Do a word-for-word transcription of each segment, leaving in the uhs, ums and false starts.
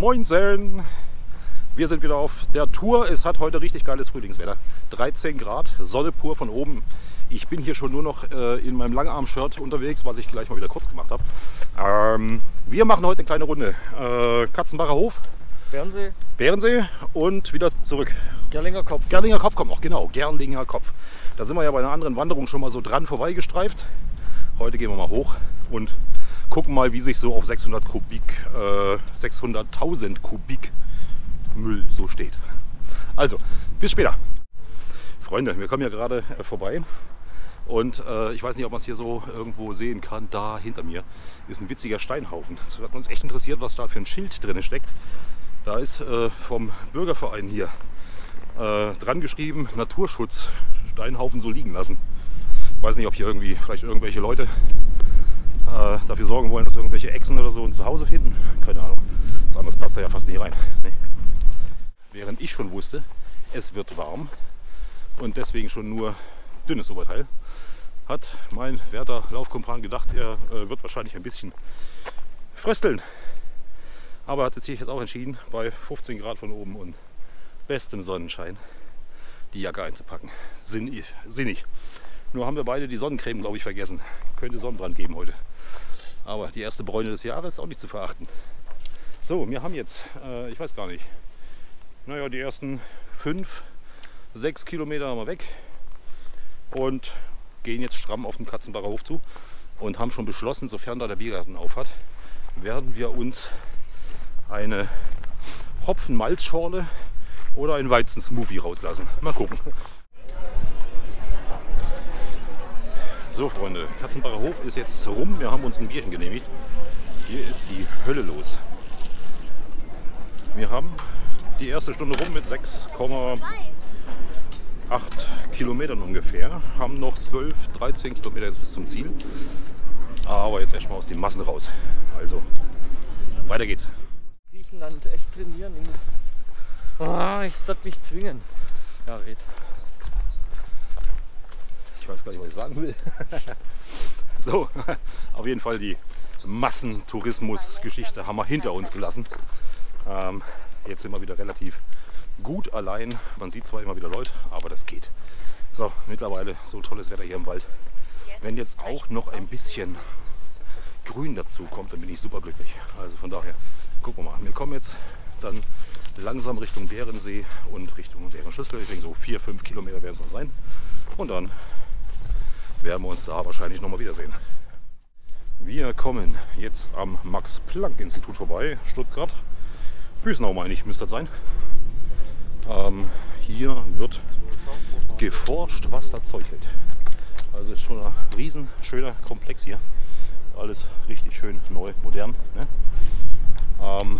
Moinsen! Wir sind wieder auf der Tour. Es hat heute richtig geiles Frühlingswetter. dreizehn Grad, Sonne pur von oben. Ich bin hier schon nur noch äh, in meinem Langarm-Shirt unterwegs, was ich gleich mal wieder kurz gemacht habe. Ähm, wir machen heute eine kleine Runde. Äh, Katzenbacher Hof, Bärensee. Bärensee und wieder zurück. Gerlinger Kopf. Gerlinger Kopf kommt noch, genau. Gerlinger Kopf. Da sind wir ja bei einer anderen Wanderung schon mal so dran vorbeigestreift. Heute gehen wir mal hoch und gucken mal, wie sich so auf sechshundert Kubik, äh, sechshunderttausend Kubik Müll so steht. Also, bis später. Freunde, wir kommen ja gerade äh, vorbei und äh, ich weiß nicht, ob man es hier so irgendwo sehen kann. Da hinter mir ist ein witziger Steinhaufen. Das hat uns echt interessiert, was da für ein Schild drin steckt. Da ist äh, vom Bürgerverein hier äh, dran geschrieben, Naturschutz, Steinhaufen so liegen lassen. Ich weiß nicht, ob hier irgendwie vielleicht irgendwelche Leute äh, dafür sorgen wollen, dass irgendwelche Echsen oder so ein Zuhause finden. Keine Ahnung. Das andere passt da ja fast nicht rein. Nee. Während ich schon wusste, es wird warm und deswegen schon nur dünnes Oberteil, hat mein werter Laufkumpran gedacht, er äh, wird wahrscheinlich ein bisschen frösteln. Aber hat sich jetzt auch entschieden, bei fünfzehn Grad von oben und bestem Sonnenschein die Jacke einzupacken. Sinnig. Sinnig. Nur haben wir beide die Sonnencreme, glaube ich, vergessen. Könnte Sonnenbrand geben heute. Aber die erste Bräune des Jahres ist auch nicht zu verachten. So, wir haben jetzt, äh, ich weiß gar nicht, naja, die ersten fünf, sechs Kilometer haben wir weg und gehen jetzt stramm auf den Katzenbacher Hof zu und haben schon beschlossen, sofern da der Biergarten auf hat, werden wir uns eine Hopfen-Malzschorle oder einen Weizensmoothie rauslassen. Mal gucken. So Freunde, Katzenbacher Hof ist jetzt rum. Wir haben uns ein Bierchen genehmigt. Hier ist die Hölle los. Wir haben die erste Stunde rum mit sechs Komma acht Kilometern ungefähr. Haben noch zwölf, dreizehn Kilometer jetzt bis zum Ziel. Aber jetzt erstmal aus den Massen raus. Also, weiter geht's. Griechenland, echt trainieren. Ich, muss... oh, ich sollte mich zwingen. Ja, red. Ich weiß gar nicht, was ich sagen will. So, auf jeden Fall die Massentourismus-Geschichte haben wir hinter uns gelassen. Ähm, jetzt sind wir wieder relativ gut allein. Man sieht zwar immer wieder Leute, aber das geht. So, mittlerweile so tolles Wetter hier im Wald. Wenn jetzt auch noch ein bisschen Grün dazu kommt, dann bin ich super glücklich. Also von daher, gucken wir mal. Wir kommen jetzt dann langsam Richtung Bärensee und Richtung Bärenschüssel. Ich denke, so vier, fünf Kilometer werden es noch sein. Und dann werden wir uns da wahrscheinlich noch mal wiedersehen. Wir kommen jetzt am Max-Planck-Institut vorbei, Stuttgart. Büßenau meine ich, müsste das sein. Ähm, hier wird geforscht, was das Zeug hält. Also ist schon ein riesen schöner Komplex hier. Alles richtig schön neu, modern. Ne? Ähm,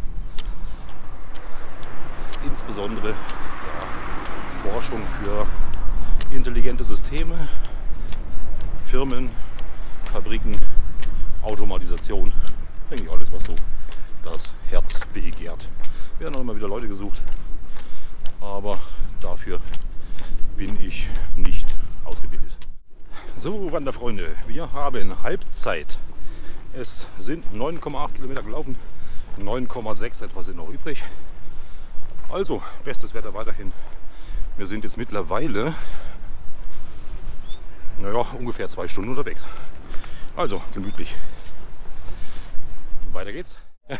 insbesondere ja, Forschung für intelligente Systeme, Firmen, Fabriken, Automatisation, eigentlich alles, was so das Herz begehrt. Werden auch immer wieder Leute gesucht, aber dafür bin ich nicht ausgebildet. So, Wanderfreunde, wir haben Halbzeit. Es sind neun Komma acht Kilometer gelaufen, neun Komma sechs etwa sind noch übrig. Also, bestes Wetter weiterhin. Wir sind jetzt mittlerweile naja, ungefähr zwei Stunden unterwegs. Also gemütlich. Weiter geht's.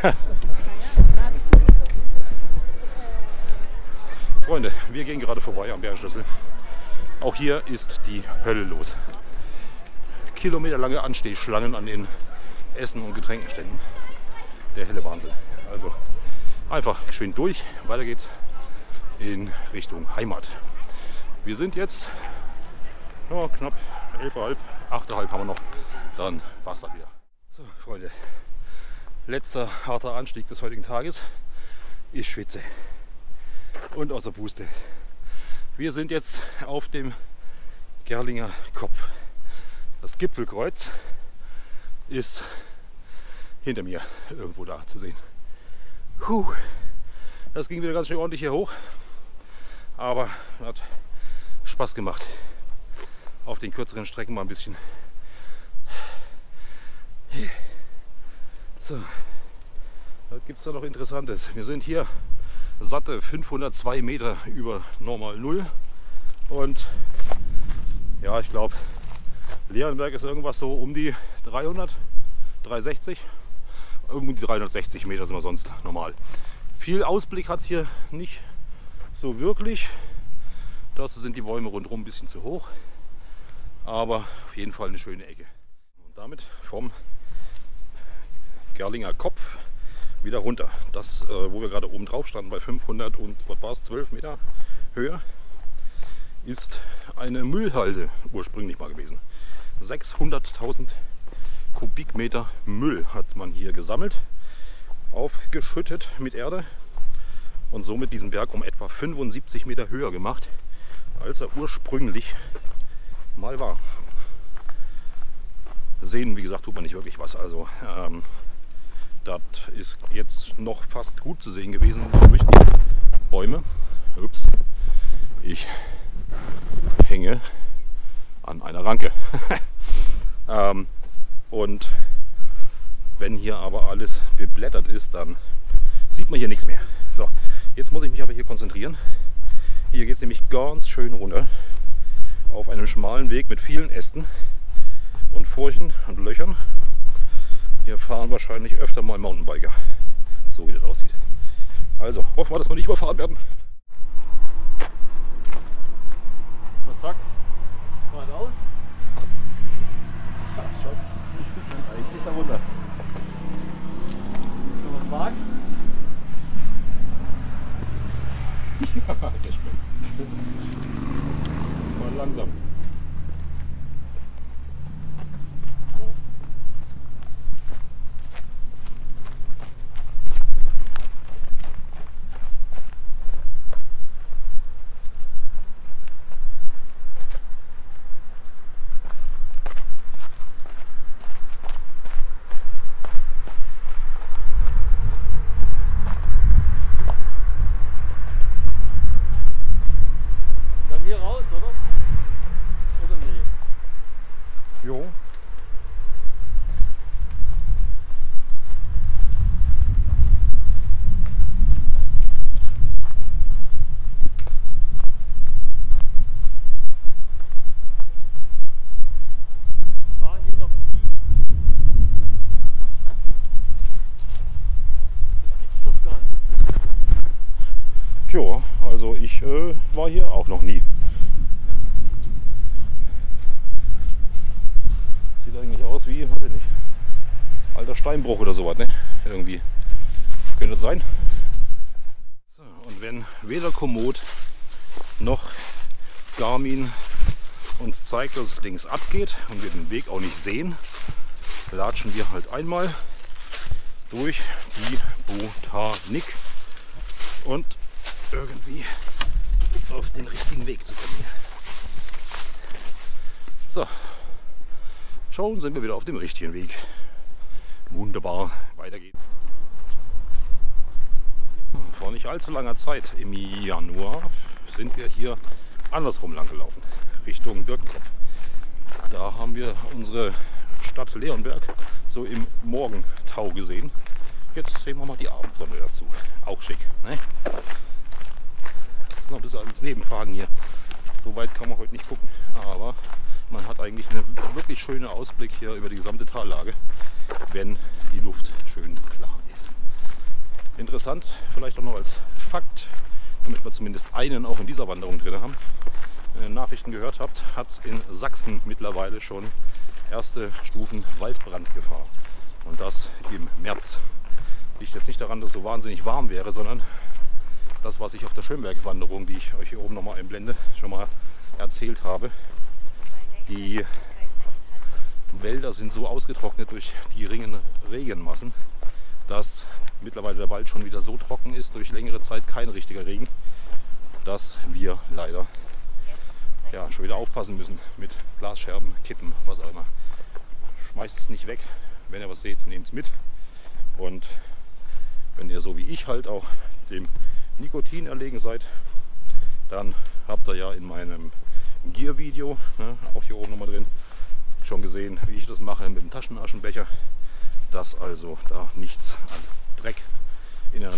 Freunde, wir gehen gerade vorbei am Bärenschüssel. Auch hier ist die Hölle los. Kilometerlange Anstehschlangen an den Essen- und Getränkenständen. Der helle Wahnsinn. Also einfach geschwind durch. Weiter geht's in Richtung Heimat. Wir sind jetzt ja, knapp elf Komma fünf, acht Komma fünf haben wir noch. Dann war's das wieder. So, Freunde. Letzter harter Anstieg des heutigen Tages. Ich schwitze und außer Puste. Wir sind jetzt auf dem Gerlinger Kopf. Das Gipfelkreuz ist hinter mir irgendwo da zu sehen. Puh, das ging wieder ganz schön ordentlich hier hoch, aber hat Spaß gemacht. Auf den kürzeren Strecken mal ein bisschen. So, Was gibt es da noch Interessantes? Wir sind hier satte fünfhundertzwei Meter über Normal Null und ja, ich glaube, Leonberg ist irgendwas so um die dreihundert, dreihundertsechzig. Irgendwo die dreihundertsechzig Meter sind wir sonst normal. Viel Ausblick hat es hier nicht so wirklich. Dazu sind die Bäume rundherum ein bisschen zu hoch. Aber auf jeden Fall eine schöne Ecke. Und damit vom Gerlinger Kopf wieder runter. Das, äh, wo wir gerade oben drauf standen, bei fünfhundert und was war es, zwölf Meter Höhe, ist eine Müllhalde ursprünglich mal gewesen. sechshunderttausend Kubikmeter Müll hat man hier gesammelt, aufgeschüttet mit Erde und somit diesen Berg um etwa fünfundsiebzig Meter höher gemacht, als er ursprünglich mal war. Sehen, wie gesagt, tut man nicht wirklich was. Also ähm, das ist jetzt noch fast gut zu sehen gewesen durch die Bäume. Ups, ich hänge an einer Ranke. ähm, und wenn hier aber alles beblättert ist, dann sieht man hier nichts mehr. So, jetzt muss ich mich aber hier konzentrieren. Hier geht es nämlich ganz schön runter auf einem schmalen Weg mit vielen Ästen und Furchen und Löchern. Hier fahren wahrscheinlich öfter mal Mountainbiker, so wie das aussieht. Also hoffen wir, dass wir nicht überfahren werden. Was sagt? Geradeaus? Ja, schon. Eigentlich da runter. Kann man es wagen? Ja, Respekt. Voll langsam. Dann hier raus, oder? Oder nee? Jo. War hier noch nie. Das gibt's doch gar nicht. Tja, also ich äh, war hier auch noch nie. Sieht eigentlich aus wie, weiß ich nicht, alter Steinbruch oder sowas, ne? Irgendwie. Könnte das sein? So, und wenn weder Komoot noch Garmin uns zeigt, dass es links abgeht und wir den Weg auch nicht sehen, latschen wir halt einmal durch die Botanik und irgendwie auf den richtigen Weg zu kommen. So, schon sind wir wieder auf dem richtigen Weg. Wunderbar, weiter geht's. Vor nicht allzu langer Zeit, im Januar, sind wir hier andersrum lang gelaufen, Richtung Birkenkopf. Da haben wir unsere Stadt Leonberg so im Morgentau gesehen. Jetzt sehen wir mal die Abendsonne dazu. Auch schick, ne? Das ist noch ein bisschen als Nebenfragen hier. So weit kann man heute nicht gucken, aber man hat eigentlich einen wirklich schönen Ausblick hier über die gesamte Tallage, wenn die Luft schön klar ist. Interessant, vielleicht auch noch als Fakt, damit wir zumindest einen auch in dieser Wanderung drin haben. Wenn ihr Nachrichten gehört habt, hat es in Sachsen mittlerweile schon erste Stufen Waldbrandgefahr. Und das im März. Liegt jetzt nicht daran, dass es so wahnsinnig warm wäre, sondern das, was ich auf der Schönberg-Wanderung, die ich euch hier oben nochmal einblende, schon mal erzählt habe. Die Wälder sind so ausgetrocknet durch die geringen Regenmassen, dass mittlerweile der Wald schon wieder so trocken ist, durch längere Zeit kein richtiger Regen, dass wir leider ja, schon wieder aufpassen müssen mit Glasscherben, Kippen, was auch immer. Schmeißt es nicht weg. Wenn ihr was seht, nehmt es mit. Und wenn ihr so wie ich halt auch dem Nikotin erlegen seid, dann habt ihr ja in meinem Gear-Video, ne, auch hier oben nochmal drin, schon gesehen, wie ich das mache mit dem Taschenaschenbecher, dass also da nichts an Dreck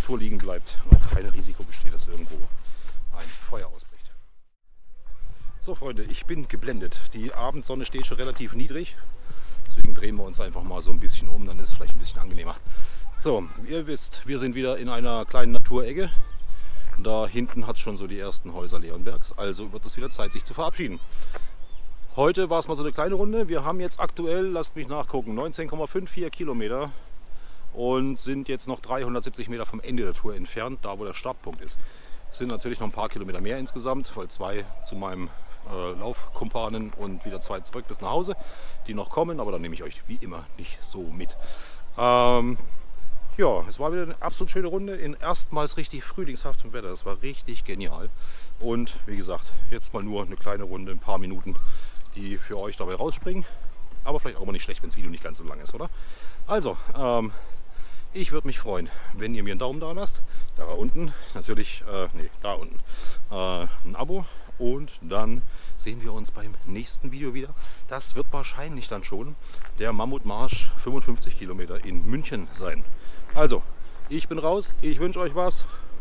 Natur liegen bleibt und auch kein Risiko besteht, dass irgendwo ein Feuer ausbricht. So Freunde, ich bin geblendet. Die Abendsonne steht schon relativ niedrig. Deswegen drehen wir uns einfach mal so ein bisschen um, dann ist es vielleicht ein bisschen angenehmer. So, ihr wisst, wir sind wieder in einer kleinen Naturecke. Da hinten hat es schon so die ersten Häuser Leonbergs, also wird es wieder Zeit, sich zu verabschieden. Heute war es mal so eine kleine Runde. Wir haben jetzt aktuell, lasst mich nachgucken, neunzehn Komma vierundfünfzig Kilometer und sind jetzt noch dreihundertsiebzig Meter vom Ende der Tour entfernt, da wo der Startpunkt ist. Es sind natürlich noch ein paar Kilometer mehr insgesamt, weil zwei zu meinem äh, Laufkumpanen und wieder zwei zurück bis nach Hause, die noch kommen, aber da nehme ich euch wie immer nicht so mit. Ähm, ja, es war wieder eine absolut schöne Runde in erstmals richtig frühlingshaftem Wetter. Das war richtig genial. Und wie gesagt, jetzt mal nur eine kleine Runde, ein paar Minuten, die für euch dabei rausspringen. Aber vielleicht auch mal nicht schlecht, wenn das Video nicht ganz so lang ist, oder? Also, ähm, ich würde mich freuen, wenn ihr mir einen Daumen da lasst. Da unten, natürlich, äh, nee, da unten, äh, ein Abo. Und dann sehen wir uns beim nächsten Video wieder. Das wird wahrscheinlich dann schon der Mammutmarsch fünfundfünfzig Kilometer in München sein. Also, ich bin raus. Ich wünsche euch was.